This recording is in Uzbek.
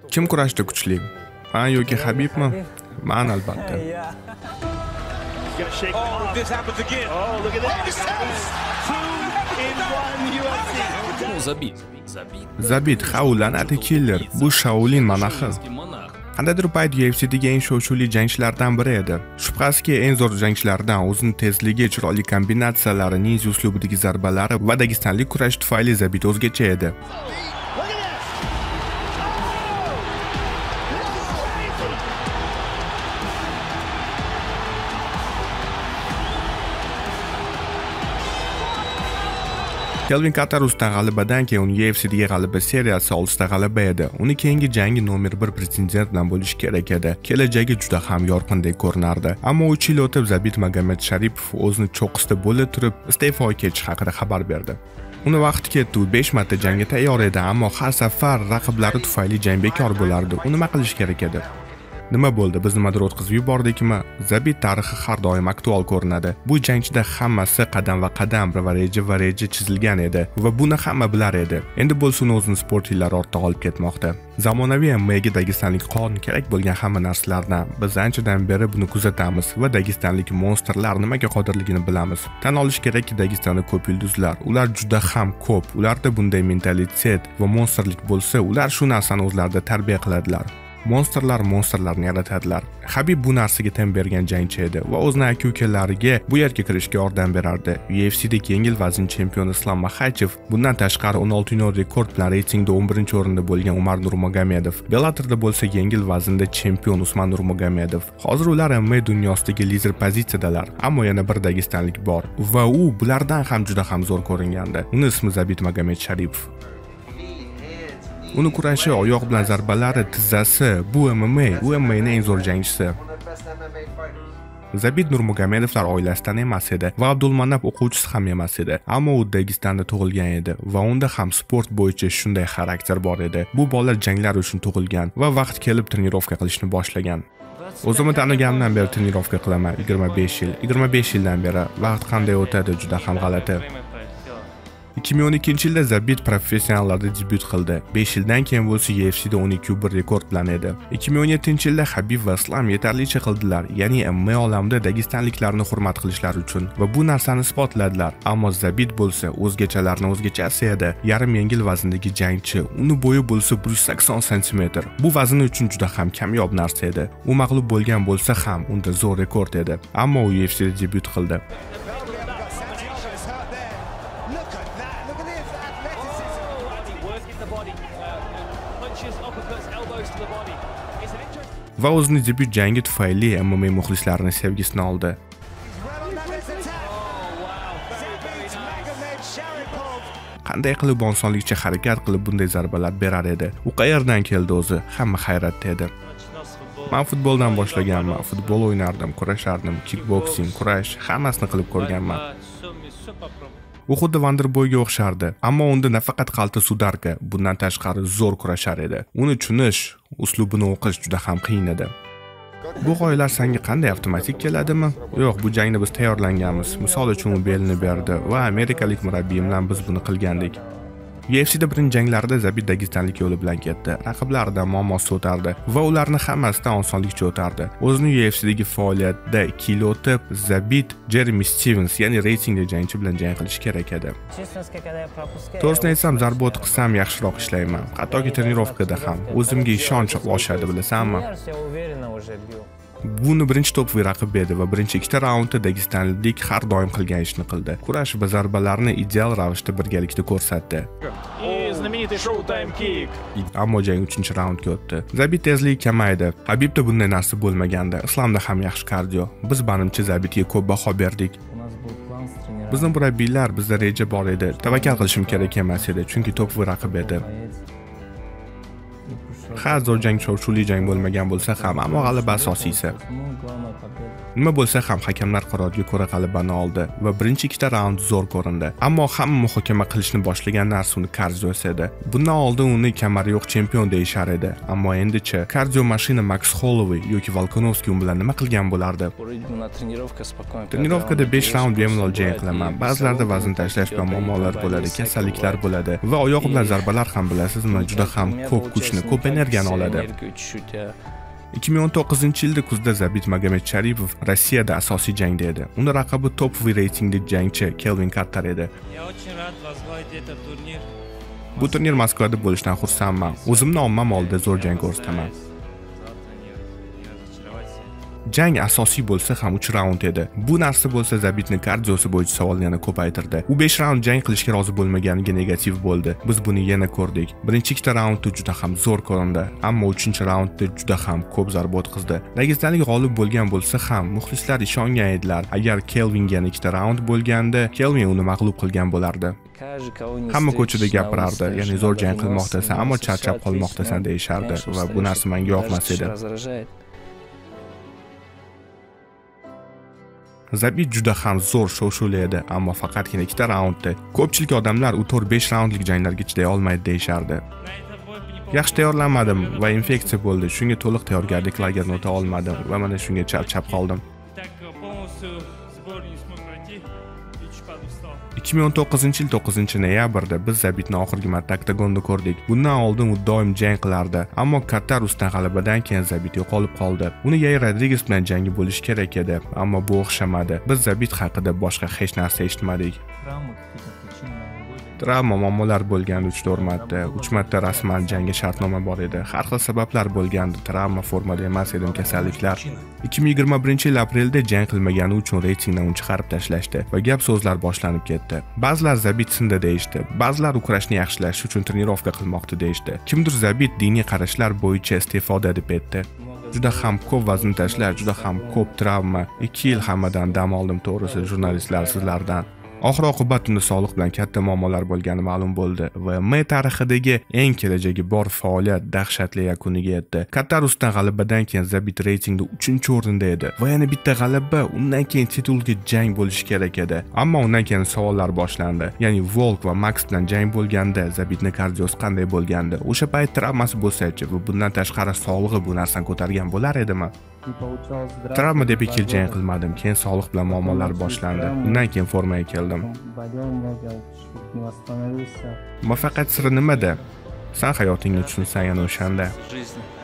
Kim kurashda kuchli? Men yoki Habibmi? Men albatta. Zabit Haulanati killer. Bu Shaolin monaxi. Qandaydir payt UFC'dagi eng shov-shuvli jangchilardan biri edi. Shubhasizki, eng zo'r jangchilardan o'zining tezligi, chiroyli kombinatsiyalari, ninja uslubidagi zarbalari va dagistonlik kurash tufayli Zabit o'zgacha edi. Kelvin Kattarusdan g'alabadan keyin uni UFC'dagi g'alaba seriyasi 6 ta g'alaba edi. Uni keyingi jangi nomer 1 pretendent bilan bo'lish kerak edi. Kelajagi juda ham yorqindek ko'rinardi. Ammo 3 yil o'tib Zabit Magomedsharipov o'zini cho'qqisida bo'la turib iste'foga ketish haqida xabar berdi. Uni vaqti ketdi, u 5 marta jangga tayyor edi, ammo har safar raqiblari tufayli jang bekor bo'lardi. Uni nima qilish kerak edi? Nima bo'ldi? Biz nimadir o'tkazib yubordikmi? Zabit tarixi har doim aktual ko'rinadi. Bu jangchida hammasi qadam va qadam va reja chizilgan edi va buni hamma bilar edi. Endi bo'lsa uni o'zining sport yillari ortda qolib ketmoqda. Zamonaviy MMA'ga dagistonlik qon kerak bo'lgan hamma narsalardan biz anchadan beri buni kuzatamiz va dagistonlik monsterlar nimaga qodirligini bilamiz. Tan olish kerakki, Dagistonda ko'p yulduzlar, ular juda ham ko'p. Ularda bunday mentalitet va monsterlik bo'lsa, ular shu narsani o'zlarida tarbiya qiladilar. Monsterlarni yaratadilar. Habib bu narsaga tan bergan jangchi edi va o'zining aka-ukalariga bu yerga kirishga yordam berardi. UFC'dagi yengil vazn chempioni Islom Makhachev, bundan tashqari 16 rekord bilan reytingda 11-o'rinda bo'lgan Umar Nurmagomedov, Bellatorda bo'lsa yengil vaznda chempion Usman Nurmagomedov. Hozir ular MMA dunyosidagi lider pozitsiyadalar, ammo yana bir dagistonlik bor va u bulardan ham juda ham zo'r ko'ringandi. Uni ismi Zabit Magomedsharipov. Uni kurashi, oyoq bilan zarbalari, tizzasi, bu MMA, u MMA'ning eng zo'r jangchisi. Zabit Nurmagomedovlar oilasidan emas edi va Abdulmanap o'quvchisi ham emas edi, ammo u Dagistonda tug'ilgan edi va unda ham sport bo'yicha shunday xarakter bor edi. Bu bola janglar uchun tug'ilgan va vaqt kelib trenirovka qilishni boshlagan. O'zimni taniganimdan beri trenirovka qilaman, 25 yil. 25 yildan beri vaqt qanday o'tadi, juda ham g'alati. 2012-yilda Zabit professionallarda debyut qildi. 5 yildan keyin bo'lsa UFC'da 12-1 rekord bilan edi. 2017-yilda Habib va Islam yetarlicha qildilar, ya'ni MMA olamida dagistonliklarni hurmat qilishlari uchun va bu narsani isbotladilar. Ammo Zabit bo'lsa o'zgachalarning o'zgachasi edi. Yarim yengil vazndagi jangchi, uni bo'yi bo'lsa 180 sm. Bu vazn uchun juda ham kamyob narsa edi. U mag'lub bo'lgan bo'lsa ham unda zo'r rekord edi. Ammo u UFC'da debyut qildi. Va o'zining debyut jangi tufayli MMA muxlislarining sevgisini oldi. Qanday qilib osonlikcha harakat qilib bunday zarbalar berar edi? U qayerdan keldi o'zi? Hamma hayratda edi. Men futboldan boshlaganman, futbol o'ynardim, kurashardim, kickboksing, kurash, hammasini qilib ko'rganman. U xuddi Vanderboyga o'xshardi, ammo unda nafaqat qalta sudarka, bundan tashqari zo'r kurashar edi. Uni tushunish, uslubini o'qish juda ham qiyin edi. Bu g'oyalar senga qanday avtomatik keladimi? Yo'q, bu jangni biz tayyorlanganmiz. Misol uchun u belni berdi va amerikalik murabbiy bilan biz buni qilgandik. UFC'da birinchi janglarda Zabit dagistonlik yo'li bilan ketdi. Raqiblaridan muammosi o'tardi va ularni hammasidan osonlikcha o'tardi. O'zining UFC'dagi faoliyatida 2 yil o'tib, Zabit Jeremy Stevens, ya'ni reytingli jangchi bilan jang qilish kerak edi. To'g'risini aytsam, zarba o'ti qilsam yaxshiroq ishlayman. Hattoki trenirovkada ham o'zimga ishonch oshadi, bilasanmi? Buni birinchi to'pviy raqib edi va birinchi 2 raundda dagistonlik har doim qilgan ishni qildi. Kurash va zarbalarni ideal ravishda birgalikda ko'rsatdi. Ammo jang 3-raundga o'tdi. Zabit tezligi kamaydi. Habibda bunday narsa bo'lmagandi. Islomda ham yaxshi kardio. Biz menimcha Zabitga ko'p baho berdik. Bizning murabbiylar, bizda reja bor edi. Tavakkal qilishim kerak emas edi, chunki to'pviy raqib edi. Har zo'r jang shov-shuvli jang bo'lmagan bo'lsa ham, ammo g'alaba asosiysi. Nima bo'lsa ham hakamlar qaroriga ko'ra g'alabani oldi va birinchi 2 raund zo'r ko'rindi. Ammo hamma muhokama qilishni boshlagan narsa uni kardio edi. Bundan oldin uni kamari yo'q chempion deyishar edi. Ammo endichi kardio mashina Max Holloway yoki Volkanovski bilan nima qilgan bo'lardi? Trenirovkada 5 raund bemalol jang qilaman. Ba'zilarda vazn tashlash bilan muammolar bo'ladi, kasalliklar bo'ladi va oyoq bilan zarbalar ham bilasizmi, juda ham ko'p kuchni, ko'p ko'p energiyani oladi. 2019-yilda kuzda Zabit Magomedsharipov Rossiyada asosiy jangda edi. Uni raqibi topoviy reytingli jangchi Kelvin Kattar edi. Bu turnir Moskvada bo'lishidan xursandman. O'zimni ommam oldida zo'r jang ko'rsataman. Jang asosiy bo'lsa ham 3 raund edi. Bu narsa bo'lsa Zabitning kardiosi bo'yicha savolni yana ko'paytirdi. U 5 raund jang qilishga rozi bo'lmaganiga negativ bo'ldi. Biz buni yana ko'rdik. Birinchi ikkita raundda juda ham zo'r ko'rindi, ammo 3-raundda juda ham ko'p zarba o'tkazdi. Dag'istonlik g'olib bo'lgan bo'lsa ham, muxlislar ishongan edilar. Agar Kelvinga ikkita raund bo'lganda, Kelvin uni mag'lub qilgan bo'lardi. Hamma ko'chada gapirardi, ya'ni zo'r jang qilmoqdasan, ammo charchab qolmoqdasan deyishardi va bu narsa menga yoqmas edi. Zabit juda ham zo'r shov-shuvli edi, ammo faqatgina ikkita raundda. Ko'pchilik odamlar u 4-5 raundlik janglarga chiday olmaydi deyishardi. Yaxshi tayyorlanmadim va infeksiya bo'ldi. Shunga to'liq tayyorgarliklarga o'ta olmadim va mana shunga charchab qoldim. 2019-yil 9-noyabrda biz Zabitni oxirgi marta oktagonda ko'rdik. Bundan oldin u doim jang qilardi, ammo Kattar ustidan g'alabadan keyin Zabit yo'qolib qoldi. Uni Yair Rodriges bilan jangi bo'lish kerak edi, ammo bu o'xshamadi. Biz Zabit haqida boshqa hech narsa eshitmadik. Travma muammolar bo'lgandi 3-4 marta. 3 marta rasman jangga shartnoma bor edi. Har xil sabablar bo'lgandi. Travma, formada emas edim, kasalliklar. 2021-yil aprelda jang qilmagani uchun reytingdan uni chiqarib tashlashdi va gap so'zlar boshlanib ketdi. Ba'zilar Zabit sinda deyishdi, ba'zilar u kurashni yaxshilash uchun trenirovka qilmoqda deyishdi. Kimdir Zabit diniy qarashlar bo'yicha iste'foda deb aytdi. Juda ham ko'p vazn tashlash, juda ham ko'p travma. 2 yil hammadan dam oldim, to'g'risi jurnalistlar sizlardan. Oxir-oqibat unda sog'liq bilan katta muammolar bo'lgani ma'lum bo'ldi va M tarixidagi eng kelajagi bor faoliyat dahshatli yakuniga yetdi. Kattar ustidan g'alabadan keyin Zabit reytingda 3-o'rinda edi va yana bitta g'alaba, undan keyin titulga jang bo'lishi kerak edi. Ammo undan keyin savollar boshlandi. Ya'ni Volk va Max bilan jang bo'lganda Zabitning kardiosi qanday bo'lgandi? O'sha payt travmasi bo'lsa-chi va bundan tashqari sog'lig'i bu narsani ko'targan bo'lar edimi? Travma deb ikki yil jang qilmadim, keyin sog'liq bilan muammolar boshlandi. Undan keyin formaga keldim. Muvaffaqiyat siri nimada? Sen hayotingni tushunsan yana o'shanda.